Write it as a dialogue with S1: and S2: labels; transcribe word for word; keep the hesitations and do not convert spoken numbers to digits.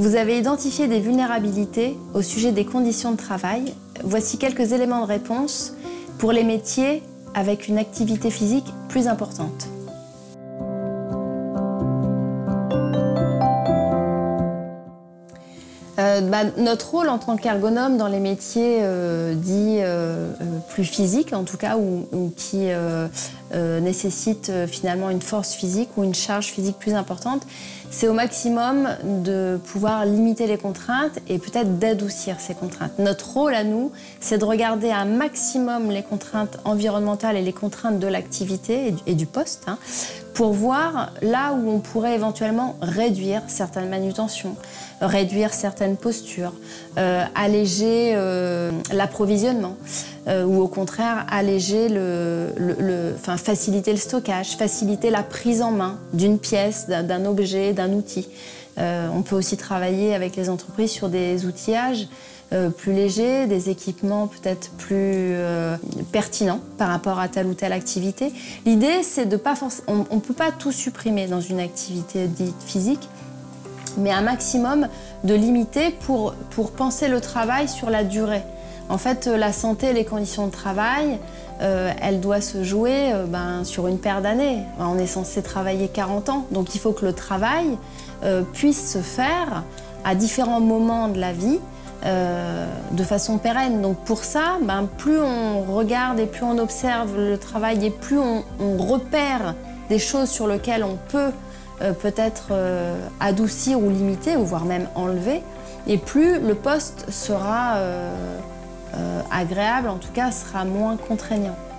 S1: Vous avez identifié des vulnérabilités au sujet des conditions de travail. Voici quelques éléments de réponse pour les métiers avec une activité physique plus importante. Euh, bah, notre rôle en tant qu'ergonome dans les métiers euh, dits euh, plus physiques, en tout cas, ou, ou qui euh, euh, nécessitent euh, finalement une force physique ou une charge physique plus importante, c'est au maximum de pouvoir limiter les contraintes et peut-être d'adoucir ces contraintes. Notre rôle à nous, c'est de regarder un maximum les contraintes environnementales et les contraintes de l'activité et, du, et du poste, hein, pour voir là où on pourrait éventuellement réduire certaines manutentions, réduire certaines postures, euh, alléger euh, l'approvisionnement, euh, ou au contraire alléger le, le, le, enfin, faciliter le stockage, faciliter la prise en main d'une pièce, d'un objet, d'un outil. Euh, on peut aussi travailler avec les entreprises sur des outillages euh, plus légers, des équipements peut-être plus euh, pertinents par rapport à telle ou telle activité. L'idée, c'est de pas forcément, on ne peut pas tout supprimer dans une activité dite physique, mais un maximum de limiter pour, pour penser le travail sur la durée. En fait, la santé et les conditions de travail, euh, elle doit se jouer euh, ben, sur une paire d'années. On est censé travailler quarante ans, donc il faut que le travail euh, puisse se faire à différents moments de la vie euh, de façon pérenne. Donc pour ça, ben, plus on regarde et plus on observe le travail et plus on, on repère des choses sur lesquelles on peut Euh, peut-être euh, adoucir ou limiter, ou voire même enlever, et plus le poste sera euh, euh, agréable, en tout cas sera moins contraignant.